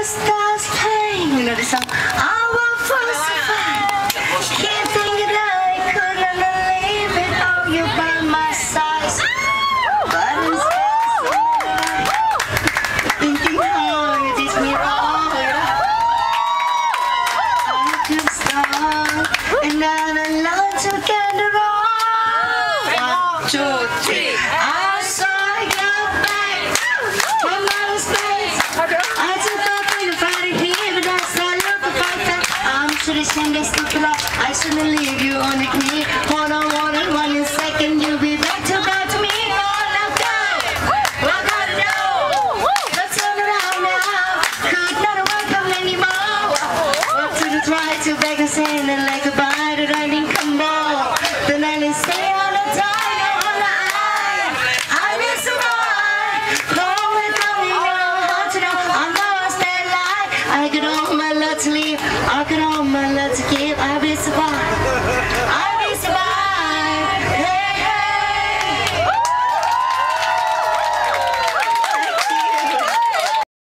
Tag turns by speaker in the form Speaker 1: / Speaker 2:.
Speaker 1: stars playing. You know the song? I will falsify. Can't think that I couldn't believe it. Oh, you by my side. But instead, thinking how you did me wrong. I could start and then alone together wrong. 1, 2, 3. I saw you back from outer space. I took off in the Friday here, but I still look perfect. I'm sure the same day still up. I shouldn't leave you on the knee. Hold on, 1 second, you'll be back to me. Oh, now go. I gotta know. Let's turn around now. Could not welcome anymore. Up to the right, to back and saying it like goodbye. The night didn't come more. The night didn't stay on the time. I could all my love to leave.